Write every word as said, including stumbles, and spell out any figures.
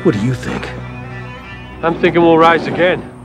What do you think? I'm thinking we'll rise again.